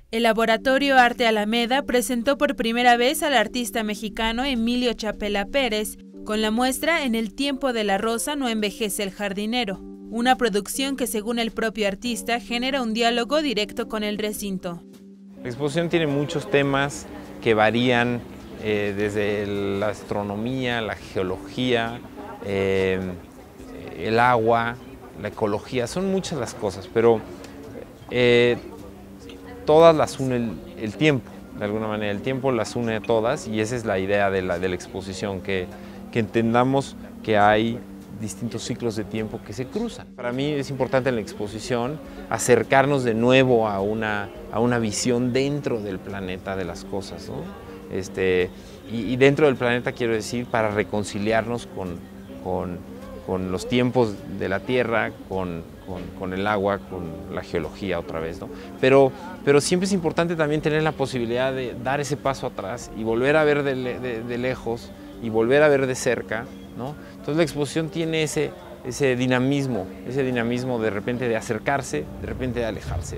El Laboratorio Arte Alameda presentó por primera vez al artista mexicano Emilio Chapela Pérez con la muestra En el tiempo de la rosa no envejece el jardinero, una producción que según el propio artista genera un diálogo directo con el recinto. La exposición tiene muchos temas que varían desde la astronomía, la geología, el agua, la ecología, son muchas las cosas, pero todas las une el tiempo, de alguna manera. El tiempo las une a todas y esa es la idea de la exposición, que entendamos que hay distintos ciclos de tiempo que se cruzan. Para mí es importante en la exposición acercarnos de nuevo a una visión dentro del planeta de las cosas, ¿no? Y dentro del planeta quiero decir para reconciliarnos con los tiempos de la Tierra, con el agua, con la geología otra vez, ¿no? Pero siempre es importante también tener la posibilidad de dar ese paso atrás y volver a ver de lejos y volver a ver de cerca, ¿no? Entonces la exposición tiene ese dinamismo de repente de acercarse, de repente de alejarse.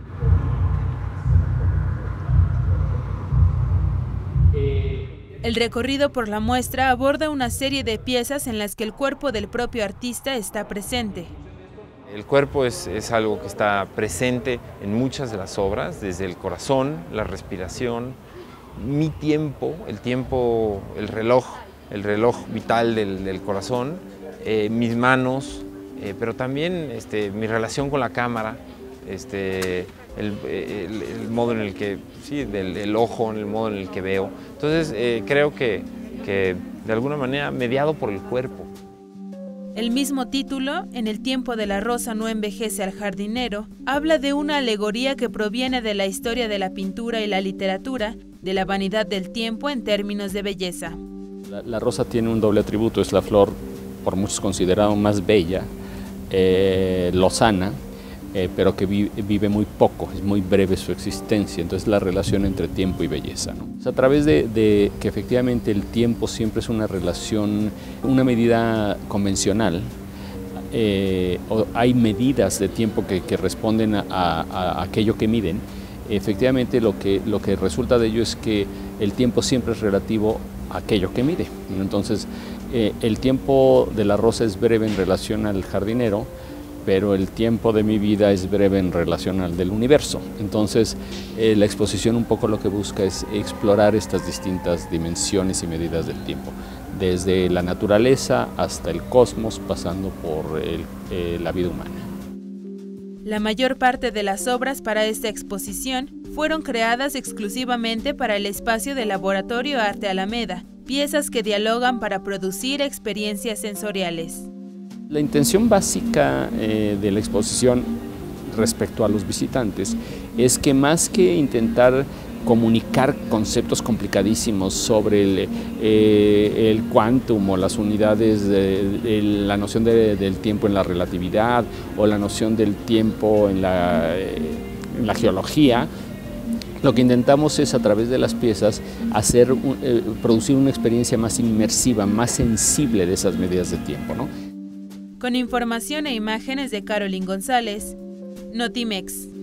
El recorrido por la muestra aborda una serie de piezas en las que el cuerpo del propio artista está presente. El cuerpo es algo que está presente en muchas de las obras, desde el corazón, la respiración, mi tiempo, el reloj vital del corazón, mis manos, pero también mi relación con la cámara, el modo en el que, sí, el ojo, en el modo en el que veo. Entonces creo que de alguna manera mediado por el cuerpo. El mismo título, En el tiempo de la rosa no envejece al jardinero, habla de una alegoría que proviene de la historia de la pintura y la literatura, de la vanidad del tiempo en términos de belleza. La rosa tiene un doble atributo, es la flor por muchos considerada más bella, lozana, pero que vive muy poco, es muy breve su existencia, entonces la relación entre tiempo y belleza, ¿no? O sea, a través de que efectivamente el tiempo siempre es una relación, una medida convencional, hay medidas de tiempo que responden a aquello que miden. Efectivamente lo que resulta de ello es que el tiempo siempre es relativo a aquello que mide, ¿no? Entonces el tiempo de la rosa es breve en relación al jardinero, pero el tiempo de mi vida es breve en relación al del universo. Entonces, la exposición un poco lo que busca es explorar estas distintas dimensiones y medidas del tiempo, desde la naturaleza hasta el cosmos, pasando por la vida humana. La mayor parte de las obras para esta exposición fueron creadas exclusivamente para el espacio del Laboratorio Arte Alameda, piezas que dialogan para producir experiencias sensoriales. La intención básica de la exposición respecto a los visitantes es que más que intentar comunicar conceptos complicadísimos sobre el quantum o las unidades, la noción del tiempo en la relatividad o la noción del tiempo en la geología, lo que intentamos es a través de las piezas producir una experiencia más inmersiva, más sensible de esas medidas de tiempo, ¿no? Con información e imágenes de Carolyn González, Notimex.